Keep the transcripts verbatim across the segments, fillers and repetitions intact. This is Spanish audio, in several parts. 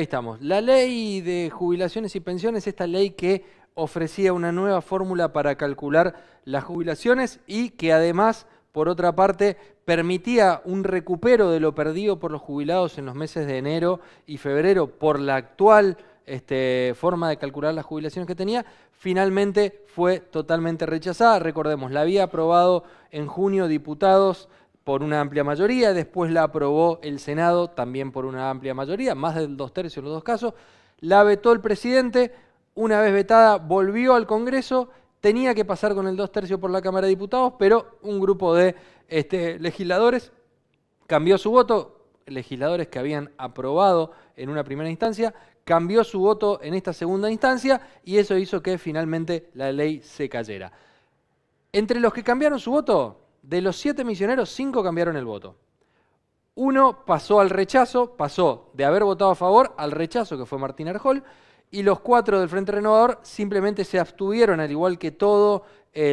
ahí estamos. La ley de jubilaciones y pensiones, esta ley que ofrecía una nueva fórmula para calcular las jubilaciones y que además, por otra parte, permitía un recupero de lo perdido por los jubilados en los meses de enero y febrero por la actual este, forma de calcular las jubilaciones que tenía, finalmente fue totalmente rechazada. Recordemos, la había aprobado en junio diputados por una amplia mayoría, después la aprobó el Senado también por una amplia mayoría, más del dos tercios en los dos casos, la vetó el presidente, una vez vetada volvió al Congreso, tenía que pasar con el dos tercios por la Cámara de Diputados, pero un grupo de este, legisladores cambió su voto, legisladores que habían aprobado en una primera instancia, cambió su voto en esta segunda instancia y eso hizo que finalmente la ley se cayera. Entre los que cambiaron su voto, de los siete misioneros, cinco cambiaron el voto. Uno pasó al rechazo, pasó de haber votado a favor al rechazo, que fue Martín Arjol, y los cuatro del Frente Renovador simplemente se abstuvieron, al igual que todo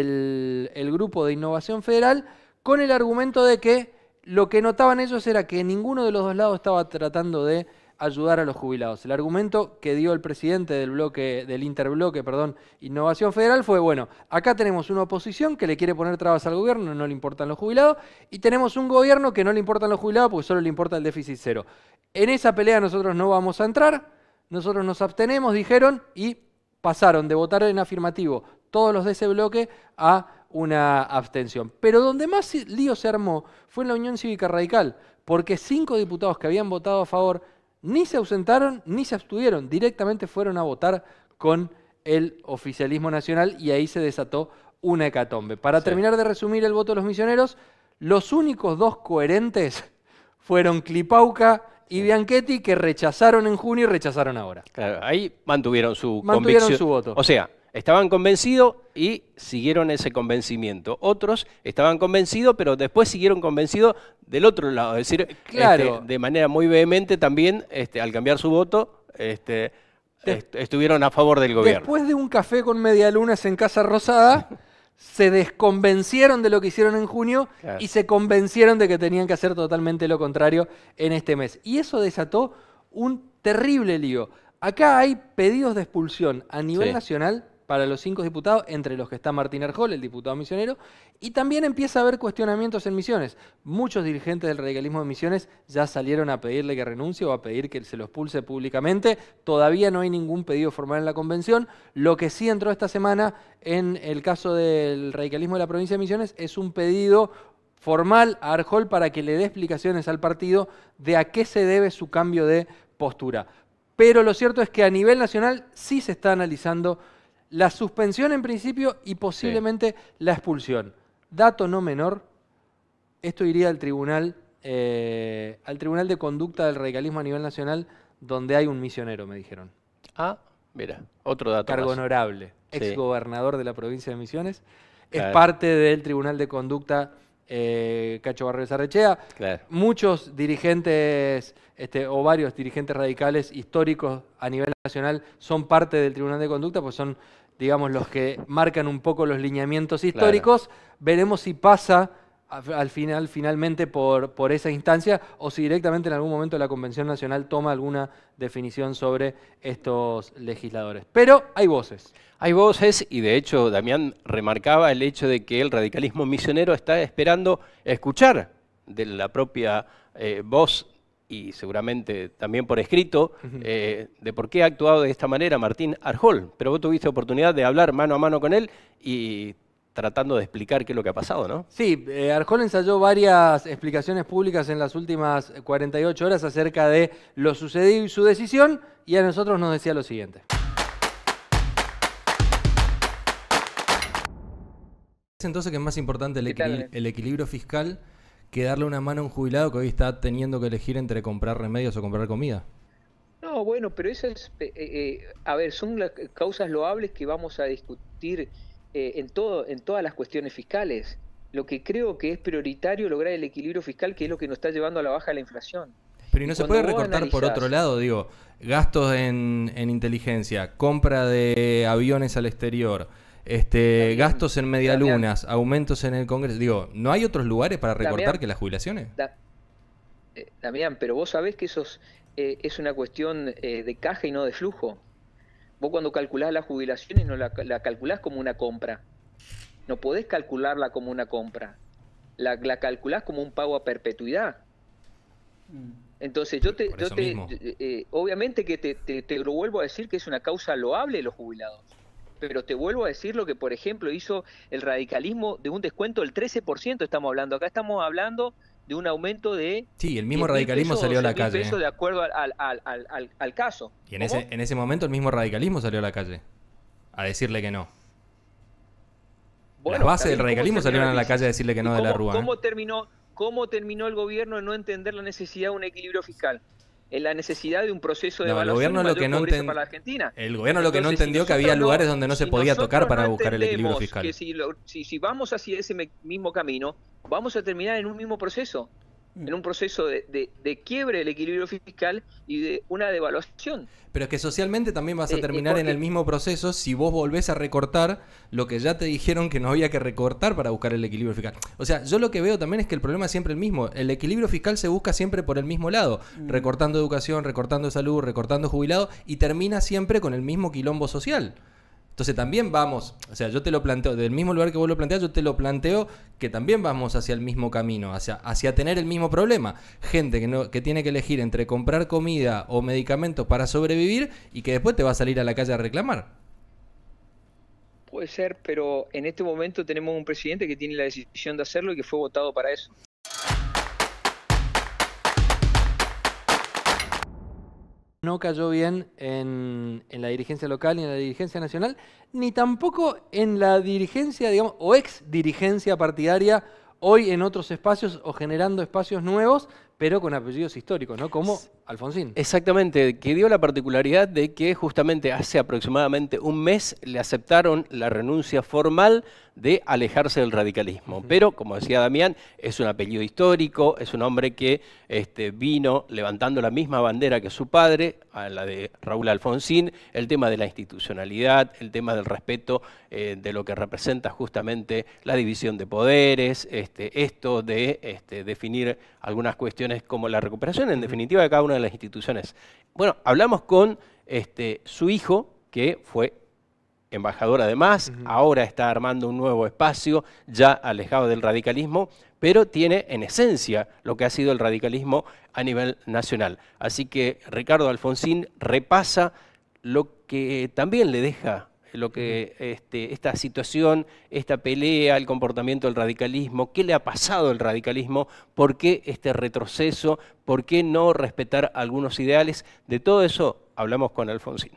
el, el grupo de Innovación Federal, con el argumento de que lo que notaban ellos era que ninguno de los dos lados estaba tratando de ayudar a los jubilados. El argumento que dio el presidente del bloque, del interbloque, perdón, Innovación Federal fue, bueno, acá tenemos una oposición que le quiere poner trabas al gobierno, no le importan los jubilados, y tenemos un gobierno que no le importan los jubilados porque solo le importa el déficit cero. En esa pelea nosotros no vamos a entrar, nosotros nos abstenemos, dijeron, y pasaron de votar en afirmativo todos los de ese bloque a una abstención. Pero donde más lío se armó fue en la Unión Cívica Radical, porque cinco diputados que habían votado a favor ni se ausentaron ni se abstuvieron, directamente fueron a votar con el oficialismo nacional y ahí se desató una hecatombe. Para sí. terminar de resumir el voto de los misioneros, los únicos dos coherentes fueron Clipauca y sí. Bianchetti, que rechazaron en junio y rechazaron ahora. Claro, ahí mantuvieron su mantuvieron convicción. su voto. O sea, estaban convencidos y siguieron ese convencimiento. Otros estaban convencidos, pero después siguieron convencidos del otro lado. Es decir, claro. este, de manera muy vehemente también, este, al cambiar su voto, este, est estuvieron a favor del gobierno. Después de un café con medialunas en Casa Rosada, se desconvencieron de lo que hicieron en junio claro. y se convencieron de que tenían que hacer totalmente lo contrario en este mes. Y eso desató un terrible lío. Acá hay pedidos de expulsión a nivel sí. nacional para los cinco diputados, entre los que está Martín Arjol, el diputado misionero, y también empieza a haber cuestionamientos en Misiones. Muchos dirigentes del radicalismo de Misiones ya salieron a pedirle que renuncie o a pedir que se lo expulse públicamente. Todavía no hay ningún pedido formal en la convención. Lo que sí entró esta semana en el caso del radicalismo de la provincia de Misiones es un pedido formal a Arjol para que le dé explicaciones al partido de a qué se debe su cambio de postura. Pero lo cierto es que a nivel nacional sí se está analizando la suspensión en principio y posiblemente sí. la expulsión. Dato no menor, esto iría al tribunal, eh, al Tribunal de Conducta del Radicalismo a nivel nacional, donde hay un misionero, me dijeron. Ah, mira, otro dato Cargo más. honorable, Sí. exgobernador de la provincia de Misiones, claro. es parte del Tribunal de Conducta eh, Cacho Barrios Arrechea. Claro. Muchos dirigentes este, o varios dirigentes radicales históricos a nivel nacional son parte del Tribunal de Conducta, pues son, digamos, los que marcan un poco los lineamientos históricos. Claro. Veremos si pasa al final, finalmente por, por esa instancia o si directamente en algún momento la Convención Nacional toma alguna definición sobre estos legisladores. Pero hay voces. Hay voces y de hecho Damián remarcaba el hecho de que el radicalismo misionero está esperando escuchar de la propia eh, voz y seguramente también por escrito, uh-huh. eh, de por qué ha actuado de esta manera Martín Arjol. Pero vos tuviste oportunidad de hablar mano a mano con él y tratando de explicar qué es lo que ha pasado, ¿no? Sí, eh, Arjol ensayó varias explicaciones públicas en las últimas cuarenta y ocho horas acerca de lo sucedido y su decisión, y a nosotros nos decía lo siguiente. Entonces, que es más importante el, equil el equilibrio fiscal que darle una mano a un jubilado que hoy está teniendo que elegir entre comprar remedios o comprar comida. No, bueno, pero eso es, eh, eh, a ver, son las causas loables que vamos a discutir eh, en todo, en todas las cuestiones fiscales. Lo que creo que es prioritario lograr el equilibrio fiscal, que es lo que nos está llevando a la baja de la inflación. Pero ¿y no y se puede recortar analizás... por otro lado? Digo, gastos en, en inteligencia, compra de aviones al exterior, este, Damián, gastos en medialunas, Damián, aumentos en el Congreso. Digo, ¿no hay otros lugares para recortar Damián, que las jubilaciones? Da, eh, Damián, pero vos sabés que esos, eh, es una cuestión eh, de caja y no de flujo. Vos cuando calculás las jubilaciones no la, la calculás como una compra. No podés calcularla como una compra. La, la calculás como un pago a perpetuidad. Entonces yo te, yo te eh, obviamente que te, te, te lo vuelvo a decir que es una causa loable los jubilados. Pero te vuelvo a decir lo que, por ejemplo, hizo el radicalismo de un descuento del trece por ciento, estamos hablando. Acá estamos hablando de un aumento de... Sí, el mismo radicalismo salió a la calle. Pesos de acuerdo al, al, al, al, al caso. Y en ese, en ese momento el mismo radicalismo salió a la calle a decirle que no. Bueno, las bases del radicalismo salieron a la calle a decirle que no de la Rúa. ¿Cómo terminó, cómo terminó el gobierno en no entender la necesidad de un equilibrio fiscal? En la necesidad de un proceso de no, evaluación el gobierno lo que no enten... para la Argentina. El gobierno Entonces, lo que no entendió si que había lugares donde no si se podía tocar para no buscar el equilibrio fiscal. Que si, lo, si, si vamos hacia ese mismo camino, vamos a terminar en un mismo proceso. En un proceso de, de, de quiebre del equilibrio fiscal y de una devaluación. Pero es que socialmente también vas a terminar eh, eh, en el mismo proceso si vos volvés a recortar lo que ya te dijeron que no había que recortar para buscar el equilibrio fiscal. O sea, yo lo que veo también es que el problema es siempre el mismo. El equilibrio fiscal se busca siempre por el mismo lado, mm. recortando educación, recortando salud, recortando jubilado, y termina siempre con el mismo quilombo social. Entonces también vamos, o sea, yo te lo planteo, del mismo lugar que vos lo planteás, yo te lo planteo que también vamos hacia el mismo camino, hacia, hacia tener el mismo problema. Gente que, no, que tiene que elegir entre comprar comida o medicamentos para sobrevivir y que después te va a salir a la calle a reclamar. Puede ser, pero en este momento tenemos un presidente que tiene la decisión de hacerlo y que fue votado para eso. No cayó bien en, en la dirigencia local ni en la dirigencia nacional, ni tampoco en la dirigencia, digamos, o ex dirigencia partidaria, hoy en otros espacios o generando espacios nuevos, pero con apellidos históricos, ¿no? Como Alfonsín. Exactamente, que dio la particularidad de que justamente hace aproximadamente un mes le aceptaron la renuncia formal de alejarse del radicalismo. Uh-huh. Pero, como decía Damián, es un apellido histórico, es un hombre que este, vino levantando la misma bandera que su padre, a la de Raúl Alfonsín, el tema de la institucionalidad, el tema del respeto eh, de lo que representa justamente la división de poderes, este, esto de este, definir algunas cuestiones como la recuperación, en definitiva, de cada una de las instituciones. Bueno, hablamos con este, su hijo, que fue embajador además, uh-huh. ahora está armando un nuevo espacio, ya alejado del radicalismo, pero tiene en esencia lo que ha sido el radicalismo a nivel nacional. Así que Ricardo Alfonsín repasa lo que también le deja lo que este, esta situación, esta pelea, el comportamiento del radicalismo, qué le ha pasado al radicalismo, por qué este retroceso, por qué no respetar algunos ideales. De todo eso hablamos con Alfonsín.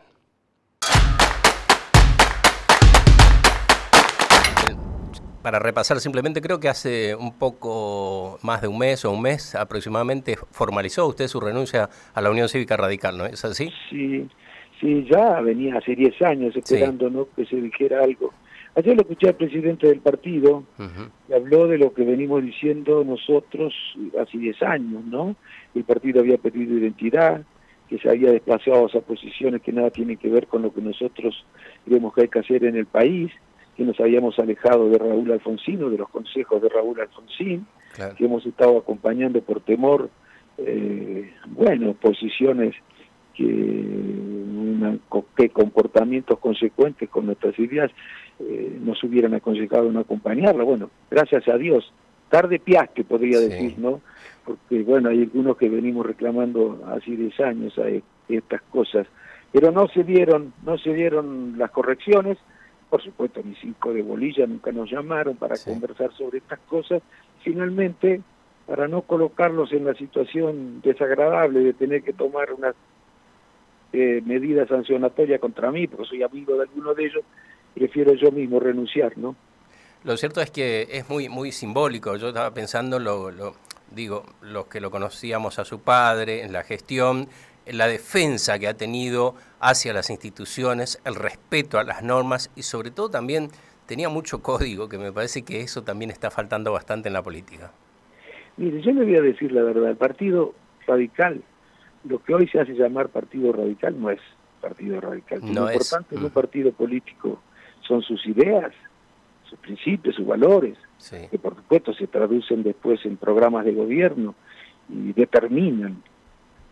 Para repasar simplemente, creo que hace un poco más de un mes o un mes aproximadamente formalizó usted su renuncia a la Unión Cívica Radical, ¿no es así? Sí. Sí, ya venía hace diez años esperando, sí. ¿no?, que se dijera algo. Ayer lo escuché al presidente del partido, uh-huh. que habló de lo que venimos diciendo nosotros hace diez años, ¿no? El partido había perdido identidad, que se había desplazado a posiciones que nada tienen que ver con lo que nosotros creemos que hay que hacer en el país, que nos habíamos alejado de Raúl Alfonsín o de los consejos de Raúl Alfonsín, claro. que hemos estado acompañando por temor, eh, bueno, posiciones que, una, que comportamientos consecuentes con nuestras ideas eh, nos hubieran aconsejado no acompañarla. Bueno, gracias a Dios, tarde piaste podría sí. decir, ¿no? Porque bueno, hay algunos que venimos reclamando hace diez años a estas cosas, pero no se dieron, no se dieron las correcciones. Por supuesto, ni cinco de bolilla nunca nos llamaron para sí. conversar sobre estas cosas. Finalmente, para no colocarlos en la situación desagradable de tener que tomar una Eh, medida sancionatoria contra mí, porque soy amigo de alguno de ellos, prefiero yo mismo renunciar, ¿no? Lo cierto es que es muy muy simbólico. Yo estaba pensando, lo, lo digo, los que lo conocíamos a su padre, en la gestión, en la defensa que ha tenido hacia las instituciones, el respeto a las normas y sobre todo también tenía mucho código, que me parece que eso también está faltando bastante en la política. Mire, yo le voy a decir la verdad, el Partido Radical, lo que hoy se hace llamar Partido Radical no es Partido Radical. No lo es. importante en un partido político son sus ideas, sus principios, sus valores, sí. que por supuesto se traducen después en programas de gobierno y determinan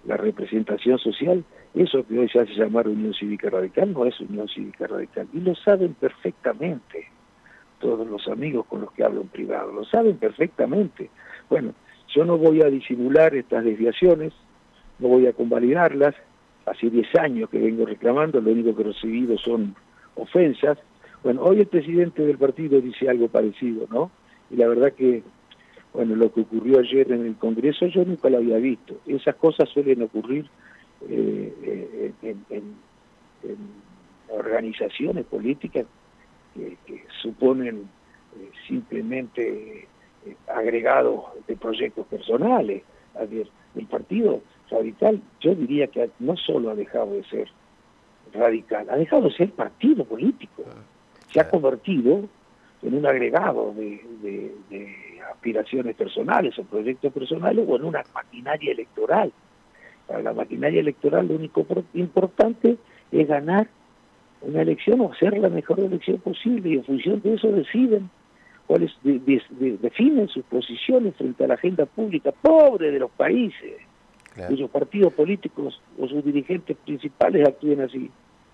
la representación social, eso que hoy se hace llamar Unión Cívica Radical no es Unión Cívica Radical, y lo saben perfectamente todos los amigos con los que hablo en privado, lo saben perfectamente. Bueno, yo no voy a disimular estas desviaciones, no voy a convalidarlas, hace diez años que vengo reclamando, lo único que he recibido son ofensas. Bueno, hoy el presidente del partido dice algo parecido, ¿no? Y la verdad que, bueno, lo que ocurrió ayer en el Congreso yo nunca lo había visto. Esas cosas suelen ocurrir eh, eh, en, en, en organizaciones políticas que, que suponen eh, simplemente eh, agregados de proyectos personales. A ver, el Partido Radical, yo diría que no solo ha dejado de ser radical, ha dejado de ser partido político. Se ha convertido en un agregado de, de, de aspiraciones personales o proyectos personales o en una maquinaria electoral. Para la maquinaria electoral lo único importante es ganar una elección o hacer la mejor elección posible, y en función de eso deciden cuáles de, de, de, definen sus posiciones frente a la agenda pública pobre de los países, claro, cuyos partidos políticos o sus dirigentes principales actúen así.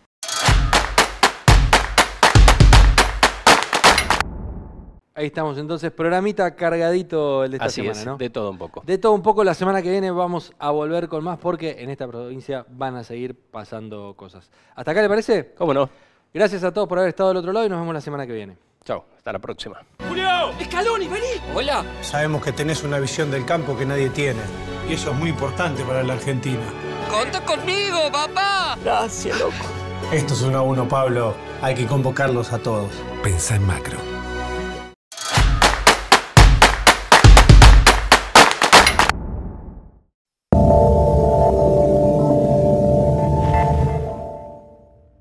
Ahí estamos, entonces, programita cargadito el de esta Así semana, es, ¿no? de todo un poco. De todo un poco, la semana que viene vamos a volver con más porque en esta provincia van a seguir pasando cosas. ¿Hasta acá le parece? ¿Cómo no? Gracias a todos por haber estado del otro lado y nos vemos la semana que viene. Chao, hasta la próxima. ¡Julio! ¡Scaloni, vení! ¡Hola! Sabemos que tenés una visión del campo que nadie tiene, y eso es muy importante para la Argentina. ¡Conta conmigo, papá! Gracias, loco. Esto es uno a uno, Pablo. Hay que convocarlos a todos. Pensá en macro.